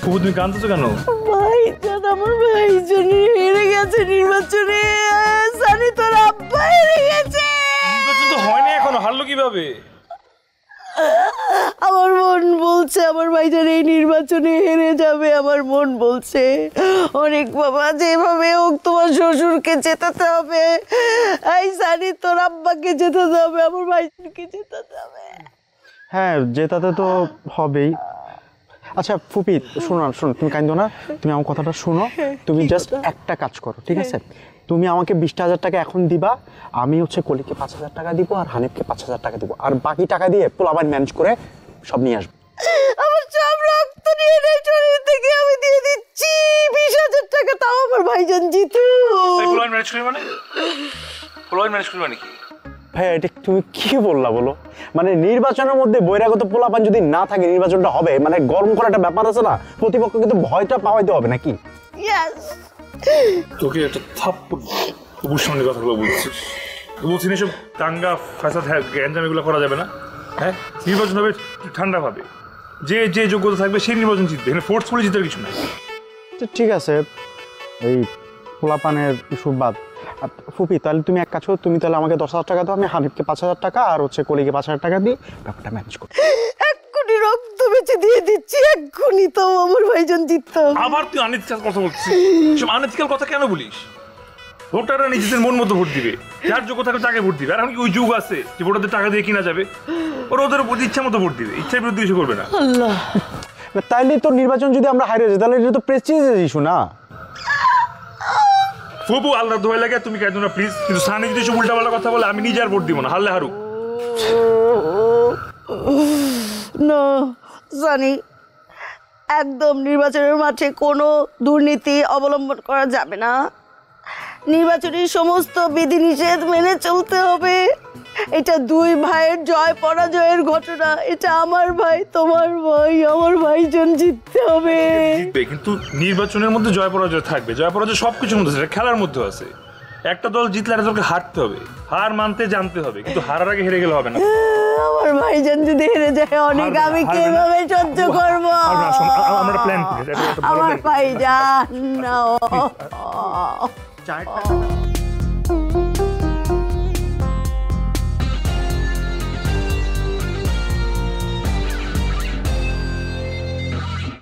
ফুপু তুমি কাঁদতেছো কেন? ভাইজান, আমার ভাইজান হেরে গেছে নির্বাচনে। জানি তোর আব্বা হেরে গেছে। নির্বাচন তো হয় না এখনো, হারলো কিভাবে? আমার মন বলছে আমার ভাইজান এই নির্বাচনে হেরে যাবে। আমার মন বলছে অনেক বাবা, যেভাবে হোক তোমার শ্বশুরকে জেতাতে হবে। এই জানি তোর আব্বাকে জেতাতে হবে, আমার ভাইজানকে জেতাতে হবে। হ্যাঁ, জেতাতে তো হবেই। আচ্ছা ফুপি, শোনো তুমি কাঁদো না, তুমি আমার কথাটা শোনো। তুমি জাস্ট একটা কাজ করো, ঠিক আছে? তুমি আমাকে 20,000 টাকা এখন দিবা, আমি হচ্ছে কলিকে 5,000 টাকা দিব, আর হানিফকে 5,000 টাকা দিব, আর বাকি টাকা দিয়ে পোলাপান ম্যানেজ করে সব নিয়ে আসবো। আমার সব রক্ত নিয়ে নেই শরীর থেকে, আমি দিয়ে দিচ্ছি 20,000 টাকা, তাও আমার ভাইজান জিতু। পোলাপান ম্যানেজ করি মানে? পোলাপান ম্যানেজ করি মানে কি? ভাই এটা তুমি কি বললা বলো? মানে নির্বাচনের মধ্যে বহিরাগত পোলাপান যদি না থাকে নির্বাচনটা হবে, মানে গরম করা একটা ব্যাপার আছে না, প্রতিপক্ষ কিন্তু ভয়টা পাওয়াইতে হবে নাকি? ইয়েস। তোকে একটা থাপ্পড় ফুপুর সামনে কথাগুলো বলছিস, বলছি না সব দাঙ্গা ফাসাদ গ্যাঞ্জাম এগুলো করা যাবে না। হ্যাঁ, নির্বাচন হবে ঠান্ডা ভাবে, যে যে যোগ্যতা থাকবে সেই নির্বাচন জিতবে, এখানে ফোর্সফুলি জিতার কিছু নাই। ঠিক আছে, এই পোলাপানের ইস্যু বাদ। ফুপি তাহলে তুমি এক কাজ করো, তুমি তাহলে আমাকে 10,000 টাকা দাও, আমি হানিফকে 5,000 টাকা আর হচ্ছে কলিকে 5,000 টাকা দিই, ব্যাপারটা ম্যানেজ করো। এক্ষুনি রক্ত বেঁচে দিয়ে দিচ্ছি, এক্ষুনি, তো আমার ভাইজান জিততো। আবার তুই আনএথিক্যাল কথা বলছিস। সব আনএথিক্যাল কথা কেন বলিস? ভোটাররা নিজেদের মন মতো ভোট দিবে, যার যোগ্য থাকবে তাকে ভোট দিবে। আর এখন কি ওই যুগ আছে যে ভোটারদের টাকা দিয়ে কিনা যাবে? ওরা ওদের ইচ্ছা মতো ভোট দিবে, ইচ্ছার বিরুদ্ধে কিছু করবে না। আল্লাহ, তাইলে তো নির্বাচন যদি আমরা হারিয়ে যাই তাহলে এটা তো প্রেস্টিজের ইস্যু না? ফুপু আল্লাহ দোহাই লাগে তুমি কেন না প্লিজ, কিন্তু সানি যদি সব উল্টাপাল্টা কথা বলে আমি নিজে আর ভোট দিব না, হারলে হারুক। না জানি, একদম নির্বাচনের মাঠে কোনো দুর্নীতি অবলম্বন করা যাবে না। নির্বাচনী সমস্ত বিধিনিষেধ মেনে চলতে হবে। এটা দুই ভাইয়ের জয় পরাজয়ের ঘটনা। এটা আমার ভাই, তোমার ভাই, আমার ভাইজন জিততে হবে। জিতবে, কিন্তু নির্বাচনের মধ্যে জয় পরাজয় থাকবে। জয় পরাজয় সবকিছুর মধ্যে আছে, খেলার মধ্যে আছে। একটা দল জিতলে একটা দলকে হারতে হবে, হার মানতে জানতে হবে, কিন্তু হারার আগে হেরে গেলে হবে না। আমার ভাইজান যদি হেরে যায় অনেক, আমি কিভাবে সহ্য করবো? আমরা প্ল্যান করি আমার ভাইজান।